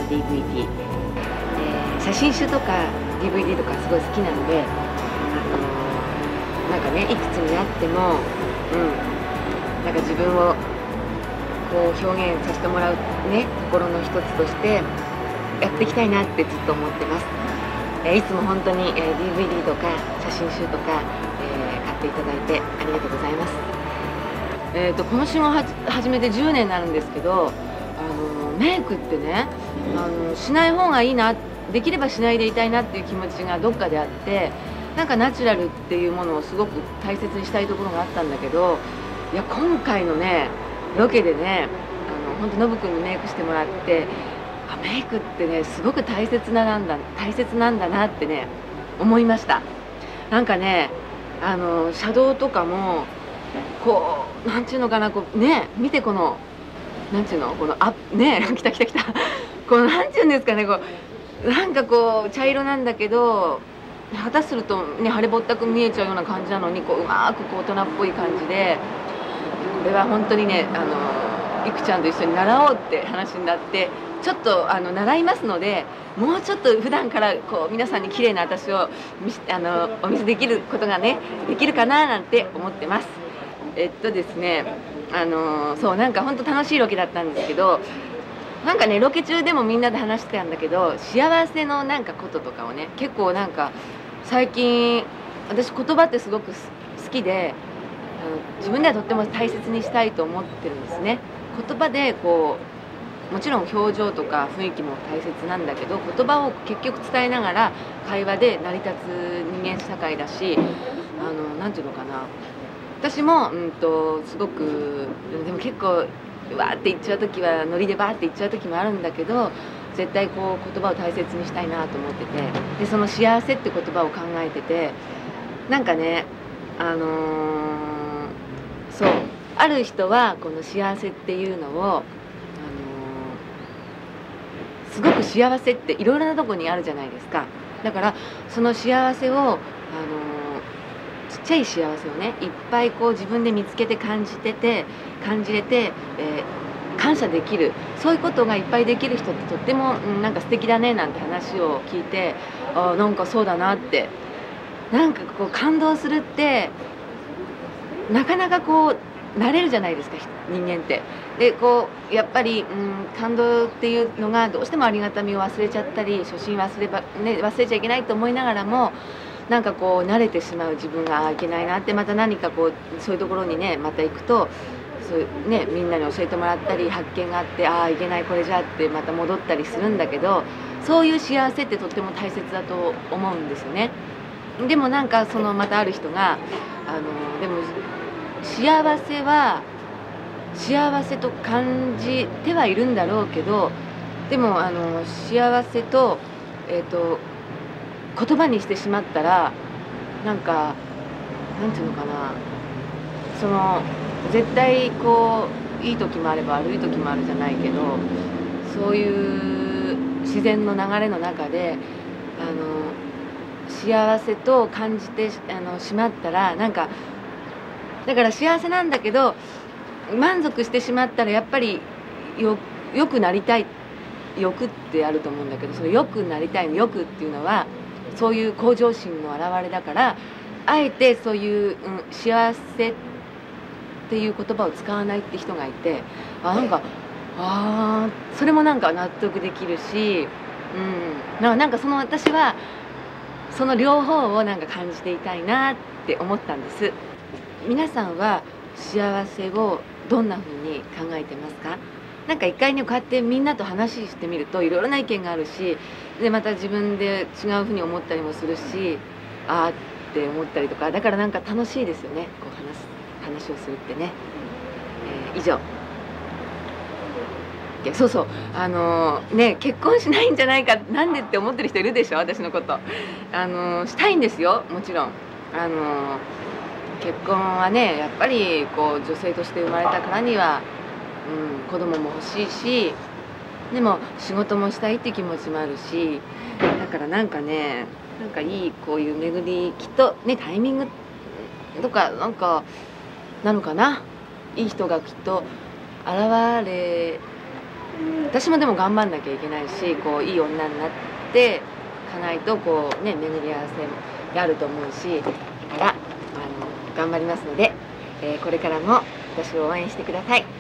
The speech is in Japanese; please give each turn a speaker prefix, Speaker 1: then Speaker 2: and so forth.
Speaker 1: DVD、写真集とか DVD とかすごい好きなので、なんかねいくつになっても、なんか自分をこう表現させてもらうね心の一つとしてやっていきたいなってずっと思ってます。いつも本当に、DVD とか写真集とか、買っていただいてありがとうございます。この仕事を始めて10年になるんですけど、メイクってね、しない方がいいな、できればしないでいたいなっていう気持ちがどっかであって、なんかナチュラルっていうものをすごく大切にしたいところがあったんだけど、いや今回のねロケでね、本当ノブくんにメイクしてもらって、メイクってねすごく大切なんだなってね思いました。なんかねシャドウとかもこうなんていうのかな、こうね見てこのなんていうのこのね来たこのなんていうんですかね、こうなんかこう茶色なんだけど下手するとね腫れぼったく見えちゃうような感じなのに、こううまくこう大人っぽい感じで、これは本当にねいくちゃんと一緒に習おうって話になって、ちょっと習いますので、もうちょっと普段からこう皆さんに綺麗な私をお見せできることがねできるかななんて思ってます。ですね、そうなんか本当楽しいロケだったんですけど、なんかねロケ中でもみんなで話してたんだけど、幸せのなんかこととかをね結構なんか最近私言葉ってすごく好きで、自分ではとっても大切にしたいと思ってるんですね。言葉でこうもちろん表情とか雰囲気も大切なんだけど、言葉を結局伝えながら会話で成り立つ人間社会だし、なんていうのかな、私もすごくでも結構わーって言っちゃう時はノリでバーって言っちゃう時もあるんだけど、絶対こう言葉を大切にしたいなと思ってて、でその幸せって言葉を考えてて、なんかねそうある人はこの幸せっていうのをすごく幸せっていろいろなとこにあるじゃないですか。だからその幸せをちっちゃい幸せをねいっぱいこう自分で見つけて感じれて、感謝できる、そういうことがいっぱいできる人ってとっても、なんか素敵だねなんて話を聞いて、なんかそうだなって、なんかこう感動するってなかなかこうなれるじゃないですか、人間って。でこうやっぱり、感動っていうのがどうしてもありがたみを忘れちゃったり、初心忘れちゃいけないと思いながらも、なんかこう慣れてしまう自分がいけないなって、また何かこうそういうところにねまた行くと、そういうねみんなに教えてもらったり発見があって、いけないこれじゃってまた戻ったりするんだけど、そういう幸せってとっても大切だと思うんですよね。でもなんかそのまたある人がでも幸せと感じてはいるんだろうけど、でも幸せと言葉にしてしまったら、なんかなんていうのかな、その絶対こういい時もあれば悪い時もあるじゃないけど、そういう自然の流れの中で幸せと感じてしまったら、なんかだから幸せなんだけど満足してしまったらやっぱり良くなりたい、欲ってあると思うんだけど、その良くなりたいの欲っていうのはそういう向上心の表れだから、あえてそういう、幸せっていう言葉を使わないって人がいて、なんかそれもなんか納得できるし、なんかその私はその両方をなんか感じていたいなって思ったんです。皆さんは幸せをどんな風に考えてますか？なんか一回ねこうやってみんなと話してみるといろいろな意見があるし、でまた自分で違う風に思ったりもするし、って思ったりとか、だからなんか楽しいですよね、こう話をするってね。以上。そうそうね、結婚しないんじゃないかなんでって思ってる人いるでしょ、私のこと。したいんですよ、もちろん。結婚はねやっぱりこう女性として生まれたからには、子供も欲しいし、でも仕事もしたいっていう気持ちもあるし、だからなんかね、なんかいいこういう巡り、きっとねタイミングとかなんかなのかな、いい人がきっと現れ私もでも頑張んなきゃいけないし、こういい女になってかないとこうね巡り合わせがあると思うし、だから頑張りますので、これからも私を応援してください。